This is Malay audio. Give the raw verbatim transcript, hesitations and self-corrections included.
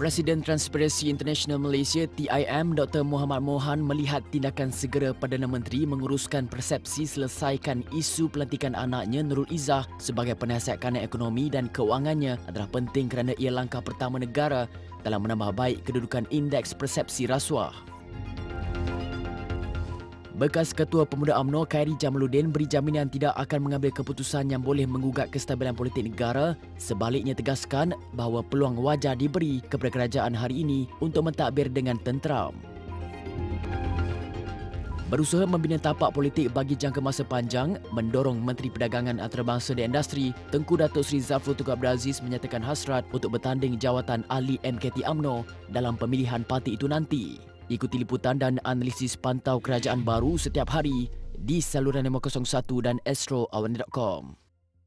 Presiden Transparency International Malaysia T I M Doktor Muhammad Mohan melihat tindakan segera Perdana Menteri menguruskan persepsi selesaikan isu pelantikan anaknya Nurul Izzah sebagai penasihat kanan ekonomi dan keuangannya adalah penting kerana ia langkah pertama negara dalam menambah baik kedudukan indeks persepsi rasuah. Bekas Ketua Pemuda UMNO Khairi Jamaluddin beri jaminan tidak akan mengambil keputusan yang boleh menggugat kestabilan politik negara, sebaliknya tegaskan bahawa peluang wajar diberi kepada kerajaan hari ini untuk mentadbir dengan tenteram. Berusaha membina tapak politik bagi jangka masa panjang, mendorong Menteri Perdagangan Antarabangsa dan Industri Tengku Datuk Seri Zafrul Tunku Abdul Aziz menyatakan hasrat untuk bertanding jawatan ahli M K T UMNO dalam pemilihan parti itu nanti. Ikuti liputan dan analisis pantau kerajaan baru setiap hari di saluran lima kosong satu dan astro awan dot com.